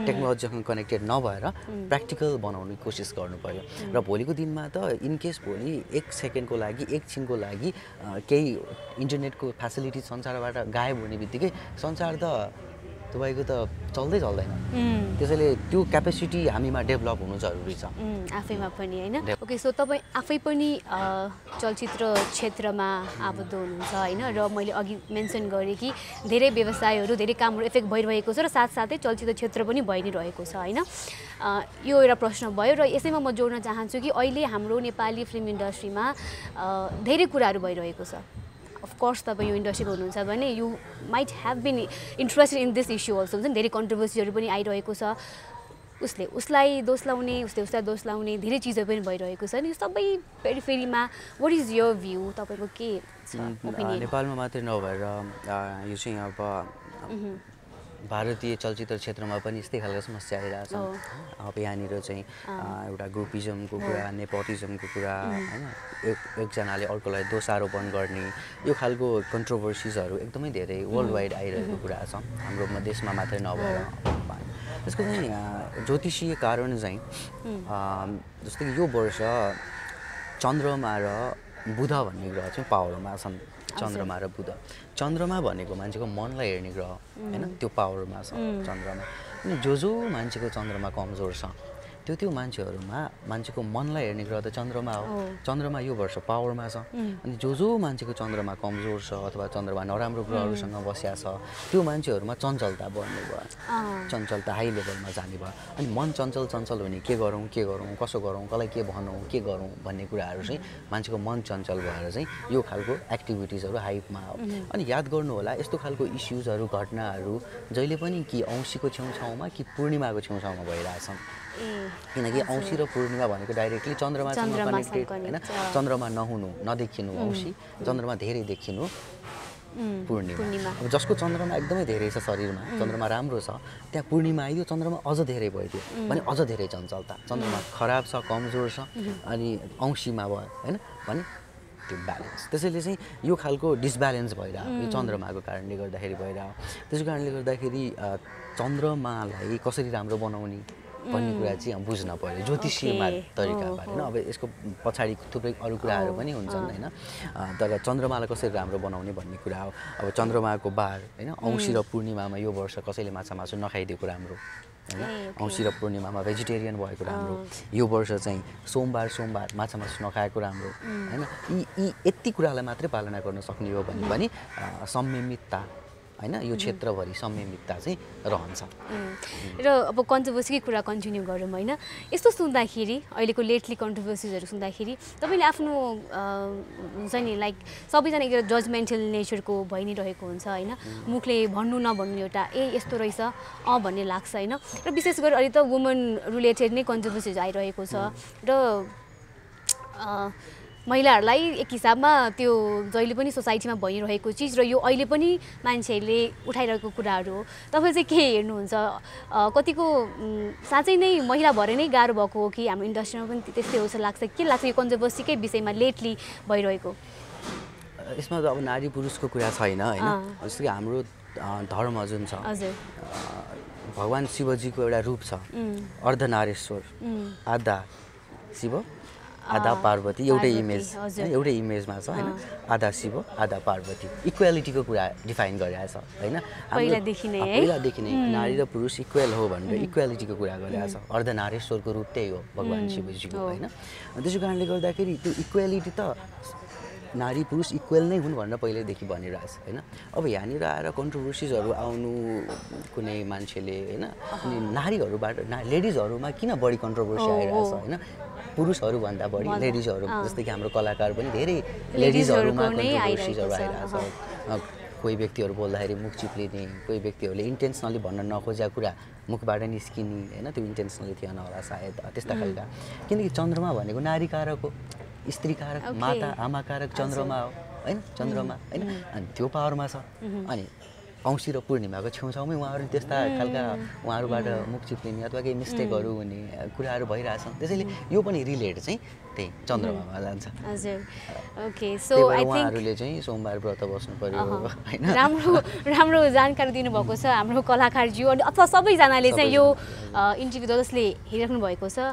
Speaker 1: प्र्याक्टिकल बनाउने कोसिस गर्नु पर्यो। र भोलिको दिनमा त इनकेस भोलि 1 सेकेन्डको लागि, 1 छिनको लागि केही इन्टरनेटको फेसिलिटी संसारबाट गायब हुने बित्तिकै संसार त तपाईँको त चल्दैन। त्यसैले त्यो क्यापेसिटी हामीमा डेभलप हुनु जरुरी छ
Speaker 2: आफैमा पनि होइन। ओके, सो तपाईँ आफै पनि चलचित्र क्षेत्रमा आबद्ध हुनुहुन्छ होइन, र मैले अघि मेन्सन गरेँ कि धेरै व्यवसायहरू, धेरै कामहरू इफेक्ट भइरहेको छ र साथसाथै चलचित्र क्षेत्र पनि भइ नै रहेको छ होइन। यो एउटा प्रश्न भयो र यसैमा म जोड्न चाहन्छु कि अहिले हाम्रो नेपाली फिल्म इन्डस्ट्रीमा धेरै कुराहरू भइरहेको छ। अफकोर्स तपाईँ यो इन्डस्ट्रीको हुनुहुन्छ भने you might have been interested in this issue also, हुन्छ नि, धेरै कन्ट्रोभर्सीहरू पनि आइरहेको छ, उसलाई दोष लाउने, उसलाई दोष लाउने धेरै चिजहरू पनि भइरहेको छ नि। यो सबै पेरिफेरीमा वाट इज योर भ्यू, तपाईँको के छ ओपिनियन?
Speaker 1: नेपालमा मात्रै नभएर यो चाहिँ अब भारतीय चलचित्र क्षेत्रमा पनि यस्तै खालको समस्या आइरहेछ। अब यहाँनिर चाहिँ एउटा ग्रुपिजमको कुरा, नेपोटिजमको कुरा होइन, एकजनाले अर्कोलाई दोषारोपण गर्ने, यो खालको कन्ट्रोभर्सिजहरू एकदमै धेरै वर्ल्ड वाइड आइरहेको कुरा छ, हाम्रो देशमा मात्रै नभएर। त्यसको चाहिँ ज्योतिषीय कारण चाहिँ जस्तै कि यो वर्ष चन्द्रमा र बुध भन्ने ग्रह चाहिँ पावरमा छन्। चन्द्रमा र बुध, चन्द्रमा भनेको मान्छेको मनलाई हेर्ने ग्रह होइन, त्यो पावरमा छ चन्द्रमा। अनि जो मान्छेको चन्द्रमा कमजोर छ त्यो मान्छेहरूमा मान्छेको मनलाई हेर्ने ग्रह त चन्द्रमा हो। चन्द्रमा यो वर्ष पावरमा छ। अनि जो मान्छेको चन्द्रमा कमजोर छ अथवा चन्द्रमा नराम्रो ग्रहहरूसँग बस्या छ त्यो मान्छेहरूमा चञ्चलता बढ्ने भयो, चञ्चलता हाई लेभलमा जाने भयो। अनि मन चञ्चल हुने, के गरौँ कसो गरौँ, कसलाई के भनौँ, के गरौँ भन्ने कुराहरू चाहिँ मान्छेको मन चञ्चल भएर चाहिँ यो खालको एक्टिभिटिजहरू हाइपमा हो। अनि याद गर्नु होला, यस्तो खालको इस्युजहरू, घटनाहरू जहिले पनि कि औँसीको छेउछाउमा कि पूर्णिमाको छेउछाउमा भइरहेछन्। किनकि औँसी र पूर्णिमा भनेको डाइरेक्टली चन्द्रमासँग कनेक्टेड होइन। चन्द्रमा नहुनु, नदेखिनु औँसी, चन्द्रमा धेरै देखिनु पूर्णिमा। अब जसको चन्द्रमा एकदमै धेरै छ शरीरमा, चन्द्रमा राम्रो छ, त्यहाँ पूर्णिमा आइदियो, चन्द्रमा अझ धेरै भइदियो भने अझ धेरै चञ्चलता, चन्द्रमा खराब छ, कमजोर छ, अनि औँसीमा भयो होइन भने त्यो ब्यालेन्स। त्यसैले चाहिँ यो खालको डिसब्यालेन्स भइरहेको यो चन्द्रमाको कारणले गर्दाखेरि भइरहेको। त्यसै कारणले गर्दाखेरि चन्द्रमालाई कसरी राम्रो बनाउने भन्ने कुरा चाहिँ बुझ्न पर्यो ज्योतिषीय तरिकाबाट होइन। अब यसको पछाडि थुप्रै अरू कुराहरू पनि हुन्छन् होइन, तर चन्द्रमालाई कसरी राम्रो बनाउने भन्ने कुरा हो। अब चन्द्रमाको बार होइन, औँसी र पूर्णिमामा यो वर्ष कसैले माछा मासु नखाइदिएको राम्रो होइन, औँसी र पूर्णिमामा भेजिटेरियन भएको राम्रो, यो वर्ष चाहिँ सोमबार माछा मासु नखाएको राम्रो होइन। यी यति कुरालाई मात्रै पालना गर्न सक्ने हो भने पनि संयमितता होइन, यो क्षेत्रभरि संयमितता चाहिँ रहन्छ।
Speaker 2: र अब कन्ट्रोभर्सीकै कुरा कन्टिन्यू गरौँ होइन। यस्तो सुन्दाखेरि, अहिलेको लेटली कन्ट्रोभर्सीजहरू सुन्दाखेरि तपाईँले आफ्नो हुन्छ नि लाइक सबैजना एक जजमेन्टल नेचरको भइ नै रहेको हुन्छ होइन, मुखले भन्नु नभन्नु एउटा यस्तो रहेछ भन्ने लाग्छ होइन। र विशेष गरी अहिले त वुमन रिलेटेड नै कन्ट्रोभर्सीज आइरहेको छ र महिलाहरूलाई एक हिसाबमा त्यो जहिले पनि सोसाइटीमा भइरहेको चिज र यो अहिले पनि मान्छेहरूले उठाइरहेको कुराहरू हो। तपाईँ चाहिँ के हेर्नुहुन्छ, कतिको साँच्चै नै महिला भएर नै गाह्रो भएको हो कि हाम्रो इन्डस्ट्रीमा पनि त्यस्तै हो जस्तो लाग्छ? के लाग्छ यो कन्ट्रोभर्सीकै विषयमा लेटली भइरहेको?
Speaker 1: यसमा त अब नारी पुरुषको कुरा छैन होइन। जस्तो कि हाम्रो धर्म जुन छ, भगवान् शिवजीको एउटा रूप छ अर्धनारेश्वर, आधा शिव आधा पार्वती, एउटै इमेजमा छ होइन। आधा शिव आधा पार्वती, इक्वालिटीको कुरा डिफाइन गरिरहेछ होइन।
Speaker 2: पहिलादेखि
Speaker 1: नै नारी र पुरुष इक्वल हो भनेर इक्वालिटीको कुरा गरिरहेछ। अर्धनारेश्वरको रूप त्यही हो भगवान् शिवजीको होइन। त्यसै कारणले गर्दाखेरि त्यो इक्वालिटी त नारी पुरुष इक्वल नै हुन् भनेर पहिल्यैदेखि भनिरहेछ होइन। अब यहाँनिर आएर कन्ट्रोभर्सिजहरू आउनु कुनै मान्छेले होइन, अनि नारीहरूबाट लेडिजहरूमा किन बढी कन्ट्रोभर्सी आइरहेछ होइन, पुरुषहरूभन्दा बढी लेडिजहरू, जस्तै कि हाम्रो कलाकार पनि धेरै लेडिजहरूमा कन्ट्रोभर्सिजहरू आइरहेछ। कोही व्यक्तिहरू बोल्दाखेरि मुख चिप्लिने, कोही व्यक्तिहरूले इन्टेन्सनली भन्न नखोजेको कुरा मुखबाट निस्किने होइन, त्यो इन्टेन्सनली थिएन होला सायद त्यस्ता खालका। किनकि चन्द्रमा भनेको नारी कारक हो, स्त्री कारक, माता आमा कारक चन्द्रमा हो होइन, चन्द्रमा होइन, अनि त्यो पावरमा छ। अनि औँसी र पूर्णिमाको छेउछाउमै उहाँहरू त्यस्ता खालका उहाँहरूबाट मुख चिप्लिने अथवा केही मिस्टेकहरू हुने कुराहरू भइरहेछन्। त्यसैले यो पनि रिलेट चाहिँ त्यही चन्द्रमामा जान्छ।
Speaker 2: हजुर, ओके। सो आई थिङ्क
Speaker 1: उहाँहरूले चाहिँ सोमबार व्रत बस्नु पर्यो होइन।
Speaker 2: राम्रो जानकारी दिनुभएको छ हाम्रो कलाकारज्यू, अनि अथवा सबैजनाले चाहिँ यो इन्टरभ्यू जसले हेरिराख्नु भएको छ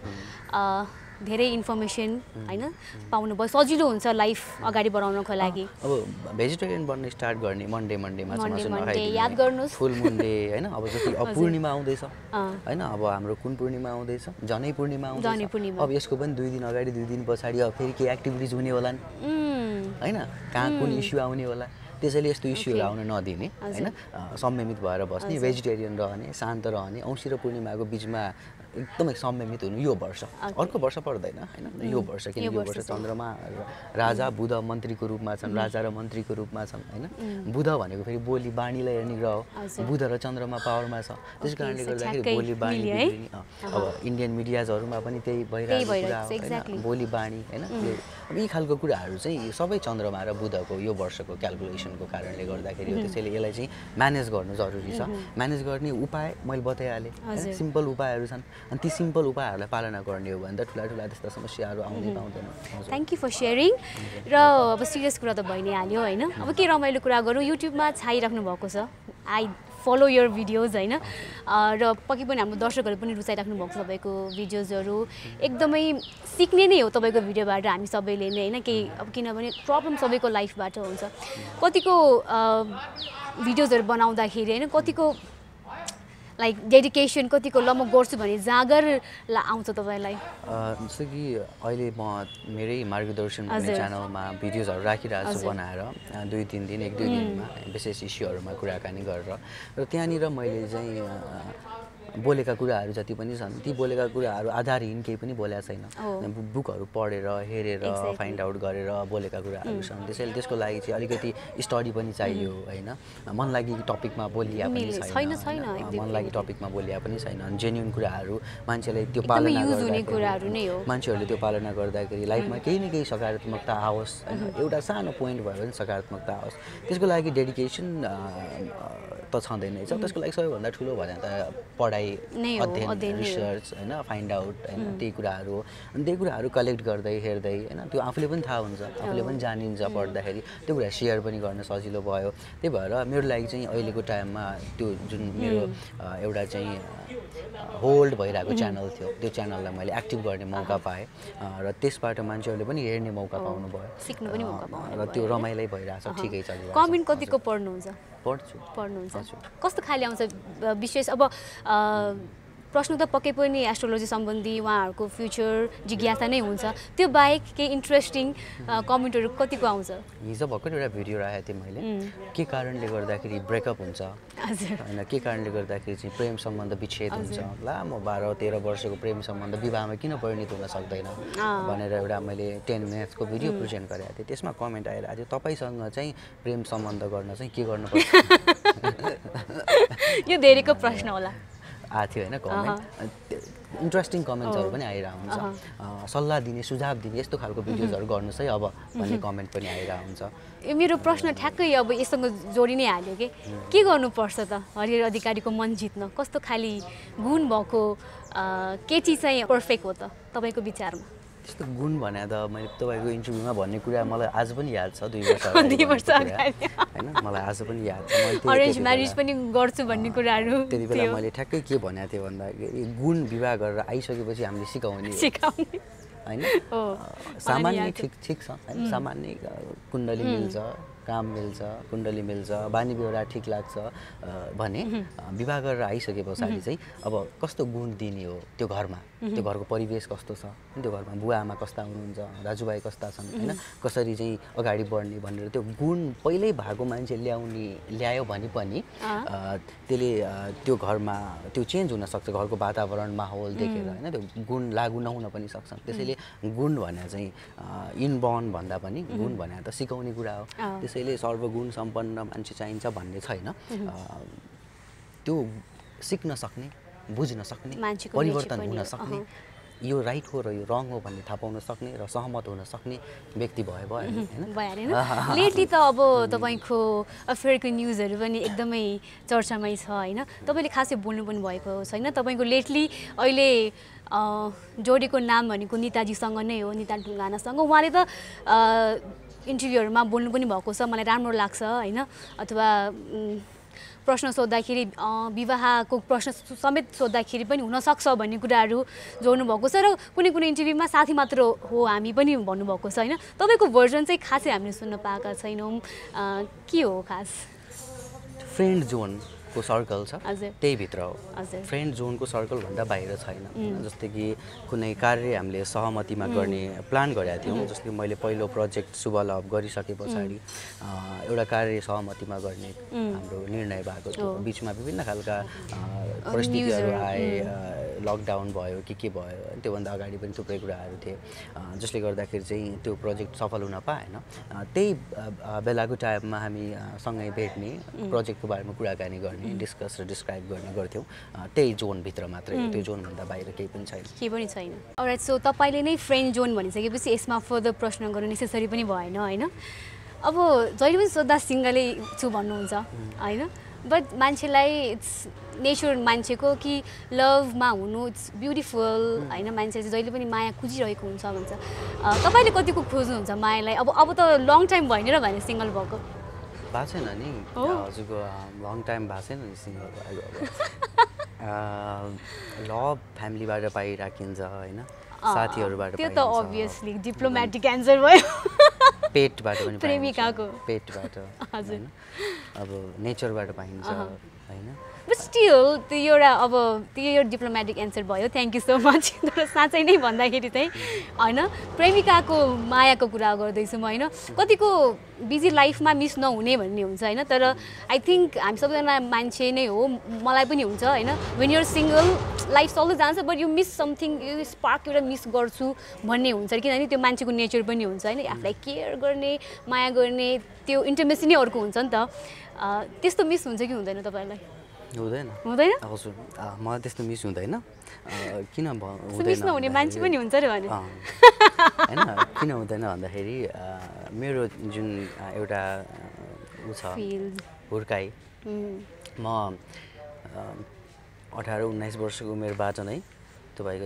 Speaker 2: धेरै इन्फर्मेसन होइन पाउनुभयो, सजिलो हुन्छ लाइफ अगाडि बढाउनको लागि।
Speaker 1: अब भेजिटेरियन बन्ने स्टार्ट गर्ने मन्डेमा
Speaker 2: याद गर्नुहोस्,
Speaker 1: फुल मुन्डे होइन। अब जस्तै अब पूर्णिमा आउँदैछ होइन, अब हाम्रो कुन पूर्णिमा आउँदैछ, जनै पूर्णिमा आउँदैछ। अब यसको पनि 2 दिन अगाडि 2 दिन पछाडि अब फेरि केही एक्टिभिटिज हुने होला नि होइन, कहाँ कुन इस्यु आउने होला। त्यसैले यस्तो इस्युहरू आउन नदिने होइन, संयमित भएर बस्ने, भेजिटेरियन रहने, शान्त रहने, औँसी र पूर्णिमाको बिचमा एकदमै संयमित हुनु यो वर्ष। अर्को वर्ष पर्दैन होइन, यो वर्ष। किनकि यो वर्ष चन्द्रमा राजा, बुध मन्त्रीको रूपमा छन्, राजा र मन्त्रीको रूपमा छन् होइन। बुध भनेको फेरि बोली बाणीलाई हेर्ने ग्रह हो, बुध र चन्द्रमा पावरमा छ, त्यस कारणले गर्दाखेरि बोली बाणी बिग्रिने। अब इन्डियन मिडियाजहरूमा पनि त्यही भइरहेको कुरा हो होइन, बोली बाणी होइन। अब यी खालको कुराहरू चाहिँ सबै चन्द्रमा र बुधको यो वर्षको क्यालकुलेसनको कारणले गर्दाखेरि हो। त्यसैले यसलाई चाहिँ म्यानेज गर्नु जरुरी छ। म्यानेज गर्ने उपाय मैले बताइहालेँ, सिम्पल उपायहरू छन्, अनि ती सिम्पल उपायहरूलाई पालना गर्ने हो भने त ठुला त्यस्ता समस्याहरू आउनै पाउँदैन।
Speaker 2: Thank you for sharing. र अब सिरियस कुरा त भइ नै हाल्यो होइन, अब के रमाइलो कुरा गरौँ। युट्युबमा छाइराख्नु भएको छ, आई फलो यर भिडियोज होइन, र पक्कै पनि हाम्रो दर्शकहरू पनि रुचाइराख्नु भएको छ तपाईँको भिडियोजहरू। एकदमै सिक्ने नै हो तपाईँको भिडियोबाट हामी सबैले नै होइन, केही अब किनभने प्रब्लम सबैको लाइफबाट हुन्छ। कतिको भिडियोजहरू बनाउँदाखेरि होइन, कतिको लाइक डेडिकेसन, कतिको ल म गर्छु भने जागर आउँछ तपाईँलाई?
Speaker 1: जस्तो कि अहिले म मेरै मार्गदर्शन भन्ने च्यानलमा भिडियोजहरू राखिरहेको छु बनाएर 2-3 दिन 1-2 दिनमा विशेष इस्युहरूमा कुराकानी गरेर, र त्यहाँनिर मैले चाहिँ बोलेका कुराहरू जति पनि छन् ती बोलेका कुराहरू आधारहीन केही पनि बोलेको छैन। बुकहरू पढेर हेरेर फाइन्ड आउट गरेर बोलेका कुराहरू छन्। त्यसैले त्यसको लागि चाहिँ अलिकति स्टडी पनि चाहियो होइन। मन लागि टपिकमा बोलिया पनि छैन, मन लागि टपिकमा बोलिया पनि छैन। जेन्युन कुराहरू मान्छेले त्यो पालना गर्दाखेरि, मान्छेहरूले त्यो पालना गर्दाखेरि लाइफमा केही न केही सकारात्मकता आओस् होइन, एउटा सानो पोइन्ट भयो भने सकारात्मकता आओस्। त्यसको लागि डेडिकेसन त छँदैन छ। त्यसको लागि सबैभन्दा ठुलो भने त पढाइ, अध्ययन, रिसर्च होइन, फाइन्ड आउट होइन, त्यही कुराहरू हो। अनि त्यही कुराहरू कलेक्ट गर्दै हेर्दै होइन, त्यो आफूले पनि थाहा हुन्छ, आफूले पनि जानिन्छ पढ्दाखेरि, त्यो कुरा सेयर पनि गर्न सजिलो भयो। त्यही भएर मेरो लागि चाहिँ अहिलेको टाइममा त्यो जुन मेरो एउटा चाहिँ होल्ड भइरहेको च्यानल थियो, त्यो च्यानललाई मैले एक्टिभ गर्ने मौका पाएँ, र त्यसबाट मान्छेहरूले पनि हेर्ने मौका पाउनु भयो,
Speaker 2: सिक्नु पनि मौका पाउनु,
Speaker 1: र त्यो रमाइलो भइरहेछ, ठिकै चलिरहेछ।
Speaker 2: कमेन्ट कतिको पढ्नुहुन्छ? पढ्नुहुन्छ। कस्तो खाले आउँछ विशेष? अब प्रश्न त पक्कै पनि एस्ट्रोलोजी सम्बन्धी उहाँहरूको फ्युचर जिज्ञासा नै हुन्छ, त्यो बाहेक केही इन्ट्रेस्टिङ कमेन्टहरू कतिको आउँछ?
Speaker 1: हिजो भर्खर एउटा भिडियो राखेको थिएँ मैले, के कारणले गर्दाखेरि ब्रेकअप हुन्छ होइन, के कारणले गर्दाखेरि चाहिँ प्रेम सम्बन्ध विच्छेद हुन्छ, लामो 12-13 वर्षको प्रेम सम्बन्ध विवाहमा किन परिणत हुन सक्दैन भनेर एउटा मैले 10 मिनट्सको भिडियो प्रेजेन्ट गरेको थिएँ। त्यसमा कमेन्ट आइरहेको थियो, तपाईँसँग चाहिँ प्रेम सम्बन्ध गर्न चाहिँ के गर्नुपर्छ?
Speaker 2: यो धेरैको प्रश्न होला
Speaker 1: आएको थियो होइन कमेन्ट। इन्ट्रेस्टिङ कमेन्ट्सहरू पनि आइरहेको हुन्छ, सल्लाह दिने, सुझाव दिने, यस्तो खालको भिडियोजहरू गर्नुहोस् है अब भन्ने कमेन्ट पनि आइरहेको हुन्छ।
Speaker 2: मेरो प्रश्न ठ्याक्कै अब यससँग जोडी नै हाल्यो के गर्नुपर्छ त हरिहर अधिकारीको मन जित्न? कस्तो खाली गुण भएको केटी चाहिँ पर्फेक्ट हो त तपाईँको विचारमा?
Speaker 1: त्यस्तो गुण भने त मैले तपाईँको इन्टरभ्यूमा भन्ने कुरा मलाई आज पनि याद छ, 2 वर्ष
Speaker 2: अगाडि
Speaker 1: होइन, मलाई आज पनि याद छ।
Speaker 2: अरेन्ज म्यारेज पनि गर्छु भन्ने कुराहरू
Speaker 1: त्यति बेला मैले ठ्याक्कै के भनेको थिएँ भन्दाखेरि गुण विवाह गरेर आइसकेपछि हामीले सिकाउने हैन सामान्य ठिक छ हैन सामान्य कुण्डली मिल्छ काम मिल्छ कुण्डली मिल्छ बानी बेहोरा ठिक लाग्छ भने विवाह गरेर आइसके पछाडि चाहिँ अब कस्तो गुण दिने हो त्यो घरमा त्यो घरको परिवेश कस्तो छ त्यो घरमा बुवा आमा कस्ता हुनुहुन्छ दाजुभाइ कस्ता छन् हैन कसरी चाहिँ अगाडि बढ्ने भनेर त्यो गुण पहिल्यै भएको मान्छे ल्यायो भने पनि त्यसले त्यो घरमा त्यो चेन्ज हुन सक्छ घरको वातावरण माहौल देखेर हैन त्यो गुण लागू नहुन पनि सक्छ त्यसैले गुण भने चाहिँ इनबर्न भन्दा पनि गुण भने त सिकाउने कुरा हो त्यसैले सर्वगुण सम्पन्न मान्छे चाहिन्छ भन्ने छैन त्यो सिक्न सक्ने बुझ्न सक्ने परिवर्तन हुन सक्ने यो राइट हो र यो रङ हो भन्ने थाहा पाउन सक्ने र सहमत हुन सक्ने व्यक्ति भयो
Speaker 2: हैन लेटली त अब तपाईको अफेयरको न्युजहरु पनि एकदमै चर्चामै छ हैन तपाईले खासै बोल्नु पनि भएको छैन तपाईको लेटली अहिले जोडेको नाम भनेको निताजीसँग नै हो निता ढुङ्गानासँग उहाँले त इन्टरभ्यूहरुमा बोल्नु पनि भएको छ मलाई राम्रो लाग्छ हैन अथवा प्रश्न सोध्दाखेरि विवाहको प्रश्न समेत सोध्दाखेरि पनि हुन सक्छ भन्ने कुराहरु जोड्नु भएको छ र कुनै कुनै इन्टरभ्यूमा साथी मात्र हो हामी पनि भन्नु भएको छ हैन तपाईको भर्जन चाहिँ खासै हामीले सुन्न पाएका छैनौं के हो खास
Speaker 1: फ्रेन्ड जोन को सर्कल छ त्यही भित्र हो फ्रेन्ड जोनको सर्कल भन्दा बाहिर छैन जस्तै कि कुनै कार्य हामीले सहमतिमा गर्ने प्लान गरेका थियौं जस्तै मैले पहिलो प्रोजेक्ट शुभ लाभ गरिसके पछाडी एउटा कार्य सहमतिमा गर्ने हाम्रो निर्णय भएको थियो बीचमा विभिन्न खालका परिस्थितिहरू आए लकडाउन भयो के भयो त्यो भन्दा अगाडि पनि थुप्रै कुराहरू थिए जसले गर्दाखेरि चाहिँ त्यो प्रोजेक्ट सफल हुन पाएन त्यही बेलाको टाइममा हामी सँगै भेट्ने प्रोजेक्टको बारेमा कुराकानी गर्ने डिस्कस र डिस्क्राइब गर्ने गर्थ्यौं त्यही जोन भित्र मात्रै त्यो जोन भन्दा बाहिर केही पनि छैन
Speaker 2: अलराइट सो तपाईले नै फ्रेन्ड जोन भनिसकेपछि यसमा फर्दर प्रश्न गर्नु नेसेसरी पनि भएन हैन अब जहिले पनि सोध्दा सिंगलै छु भन्नुहुन्छ हैन बट मान्छेलाई इट्स नेचर मान्छेको कि लभमा हुनु इट्स ब्युटिफुल हैन मान्छे चाहिँ जहिले पनि माया खोजिरहेको हुन्छ भन्छ तपाईले कतिको खोज्नुहुन्छ मायालाई अब त लङ टाइम भएन र भने सिंगल भएको
Speaker 1: भएको छैन नि हजुरको लङ टाइम भएको छैन नि सिङ्गल भएको लभ फ्यामिलीबाट पाइराखिन्छ हैन साथीहरूबाट
Speaker 2: त्यो त अभियसली डिप्लोमेटिक एन्सर भयो
Speaker 1: पेटबाट पनि
Speaker 2: प्रेमिकाको
Speaker 1: पेटबाट हजुर अब नेचरबाट पाइन्छ हैन
Speaker 2: बट स्टिल त्यो एउटा डिप्लोमेटिक एन्सर भयो थ्याङ्क यू सो मच तर साँच्चै नै भन्दाखेरि चाहिँ हैन प्रेमिकाको मायाको कुरा गर्दैछु म हैन कतिको बिजी लाइफमा मिस नहुने भन्ने हुन्छ हैन तर आई थिङ्क हामी सबैजना मान्छे नै हो मलाई पनि हुन्छ हैन when you are single life चल्दै जान्छ but you miss something you spark एउटा मिस गर्छु भन्ने हुन्छ किनभने त्यो मान्छेको नेचर पनि हुन्छ हैन आफूलाई केयर गर्ने माया गर्ने त्यो इन्टिमेसी नै अर्को हुन्छ नि त त्यस्तो मिस हुन्छ कि हुँदैन तपाईलाई
Speaker 1: हुँदैन हजुर मलाई त्यस्तो मिस हुँदैन किन हुँदैन
Speaker 2: मिस नहुने मान्छे पनि हुन्छ र भने
Speaker 1: हैन किन हुँदैन भन्दाखेरि मेरो जुन एउटा उ छ हुर्काई म 18-19 वर्षको उमेरबाट नै तपाईको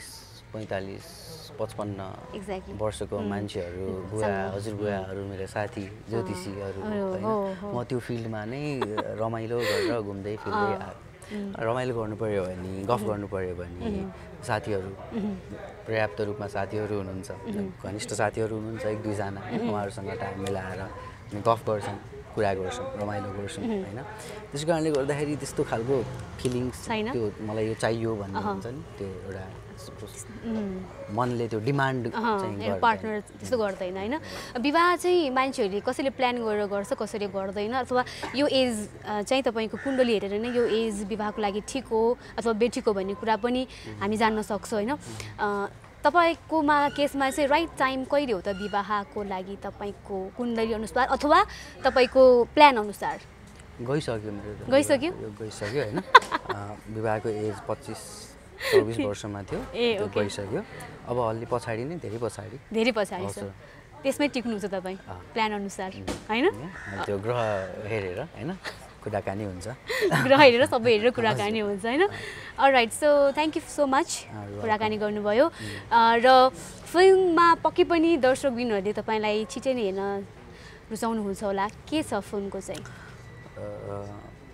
Speaker 1: 40-45-55 वर्षको मान्छेहरू बुवा हजुरबुवाहरू मेरो साथी ज्योतिषीहरू हैन म त्यो फिल्डमा नै रमाइलो गरेर घुम्दै फिर्दै रमाइलो गर्नु पर्यो भने गफ गर्नु पर्यो भने साथीहरू पर्याप्त रूपमा साथीहरू हुनुहुन्छ घनिष्ठ साथीहरू हुनुहुन्छ 1-2 जना उहाँहरूसँग टाइम मिलाएर गफ गर्छौं कुरा गर्छौं रमाइलो गर्छौं हैन त्यसै कारणले गर्दाखेरि त्यस्तो खालको फिलिङ्स त्यो मलाई यो चाहियो भन्ने हुन्छ नि त्यो एउटा मनले त्यो डिमान्ड चाहिँ
Speaker 2: पार्टनर त्यस्तो गर्दैन हैन विवाह चाहिँ मान्छेहरूले कसैले प्लान गरेर गर्छ कसैले गर्दैन अथवा यो एज चाहिँ तपाईको कुण्डली हेरेर नै यो एज विवाहको लागि ठिक हो अथवा बेठिक हो भन्ने कुरा पनि हामी जान्न सक्छौं हैन तपाईकोमा केसमा चाहिँ राइट टाइम कहिले हो त विवाहको लागि तपाईको कुण्डली अनुसार अथवा तपाईको प्लान अनुसार
Speaker 1: गइसक्यो मेरो
Speaker 2: गइसक्यो
Speaker 1: हैन विवाहको एज 25-24 वर्षमा थियो त्यो गइसक्यो अब अलि पछाडी नै धेरै पछाडी
Speaker 2: छ त्यसमै टिक्नुहुन्छ तपाई प्लान अनुसार हैन
Speaker 1: त्यो ग्रह हेरेर हैन कुराकानी हुन्छ
Speaker 2: ग्रह हेरेर सबै हेरेर कुराकानी हुन्छ हैन alright so thank you so much कुराकानी गर्नुभयो र फिल्ममा पक्कै पनि दर्शकबिनहरूले तपाईलाई छिटै नै हेर्न रुचाउनुहुन्छ होला के छ फिल्मको चाहिँ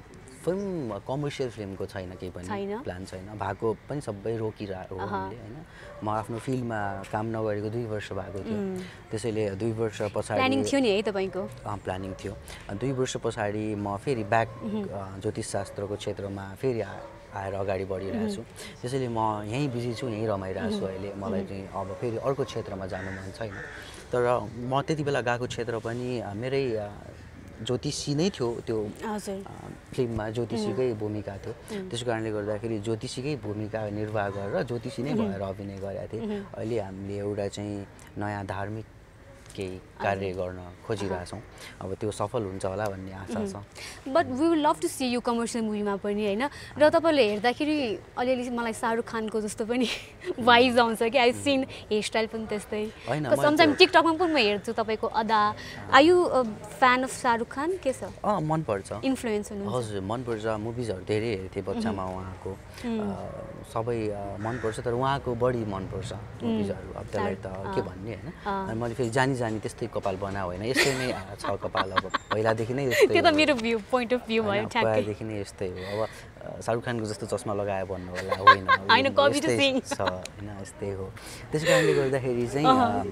Speaker 1: फिल्म कमर्सियल फिल्मको छैन केही पनि प्लान छैन भएको पनि सबै रोकिरहेको हो हामीले होइन म आफ्नो फिल्डमा काम नगरेको 2 वर्ष भएको थियो त्यसैले 2 वर्ष पछाडि
Speaker 2: प्लानिङ थियो नि है तपाईको
Speaker 1: प्लानिङ थियो 2 वर्ष पछाडि म फेरि ब्याक ज्योतिष शास्त्रको क्षेत्रमा फेरि आएर अगाडि बढिरहेको छु त्यसैले म यहीँ बिजी छु यहीँ रमाइरहेको छु अहिले मलाई चाहिँ अब फेरि अर्को क्षेत्रमा जानु मन छैन तर म त्यति बेला गएको क्षेत्र पनि मेरै ज्योतिषी नै थियो त्यो फिल्ममा ज्योतिषीकै भूमिका थियो त्यसो कारणले गर्दाखेरि ज्योतिषीकै भूमिका निर्वाह गरेर ज्योतिषी नै भएर अभिनय गरेका थिएँ अहिले हामीले एउटा चाहिँ नयाँ धार्मिक केही कार्य गर्न खोजिरहेछौँ अब त्यो सफल हुन्छ होला भन्ने आशा छ
Speaker 2: but we will love to see you commercial मुभीमा पनि होइन र तपाईँले हेर्दाखेरि अलिअलि मलाई शाहरुख खानको जस्तो पनि वाइज आउँछ कि आई सिन हेयर स्टाइल पनि त्यस्तै समटाइम टिकटकमा पनि म हेर्छु तपाईँको अदा are you fan of Shahrukh Khan के छ
Speaker 1: मनपर्छ
Speaker 2: इन्फ्लुएन्स हुनुहुन्छ
Speaker 1: हजुर मनपर्छ मुभिजहरू धेरै हेर्थेँ बच्चामा उहाँको सबै मनपर्छ तर उहाँको बढी मनपर्छ मुभिजहरू अब त्यसलाई त के भन्ने होइन मैले फेरि जानी त्यस्तै कपाल बनाएको होइन यस्तै नै छ कपाल अब पहिलादेखि नै यस्तै
Speaker 2: त्यो त मेरो भ्यू पोइन्ट अफ भ्यू भयो
Speaker 1: पहिलादेखि नै यस्तै हो अब शाहरुख खानको जस्तो चस्मा लगायो भन्नु होला होइन छ होइन यस्तै हो त्यसै कारणले गर्दाखेरि चाहिँ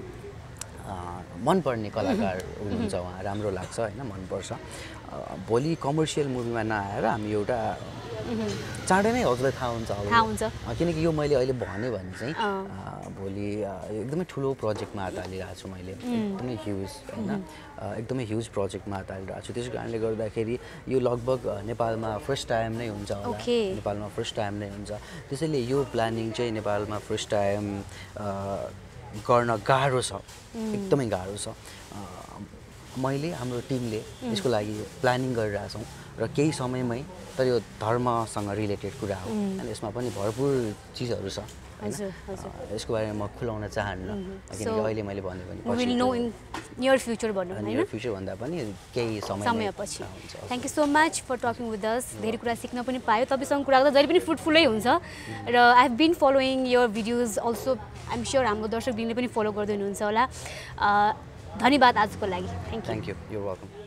Speaker 1: मनपर्ने कलाकार हुनुहुन्छ उहाँ राम्रो लाग्छ होइन मनपर्छ भोलि कमर्सियल मुभीमा नआएर हामी एउटा चाँडै नै हजुरलाई थाहा हुन्छ अब किनकि यो मैले अहिले भने चाहिँ भोलि एकदमै ठुलो प्रोजेक्टमा हात हालिरहेको छु मैले एकदमै ह्युज होइन एकदमै ह्युज प्रोजेक्टमा हात हालिरहेको छु त्यसै कारणले गर्दाखेरि यो लगभग नेपालमा फर्स्ट टाइम नै हुन्छ होला नेपालमा फर्स्ट टाइम नै हुन्छ त्यसैले यो प्लानिङ चाहिँ नेपालमा फर्स्ट टाइम गर्न गाह्रो छ एकदमै गाह्रो छ मैले हाम्रो टिमले यसको लागि प्लानिङ गरिरहेछौँ र केही समयमै तर यो धर्मसँग रिलेटेड कुरा हो अनि यसमा पनि भरपुर चिजहरू छ यसको बारेमा म खुलाउन चाहन्न किनकि अहिले मैले भने
Speaker 2: नियर फ्युचर भन्नु हैन
Speaker 1: नियर फ्युचर भन्दा पनि केही
Speaker 2: समयपछि thank you so much for talking with us धेरै कुरा सिक्न पनि पायो तपाईसँग कुरा गर्दा जहिले पनि फ्रुटफुलै हुन्छ र I have been following your videos also I am sure हाम्रो दर्शकवृन्दले पनि फलो गर्दै हुनुहुन्छ होला धन्यवाद आजको लागि
Speaker 1: थ्यांक यू यू वेलकम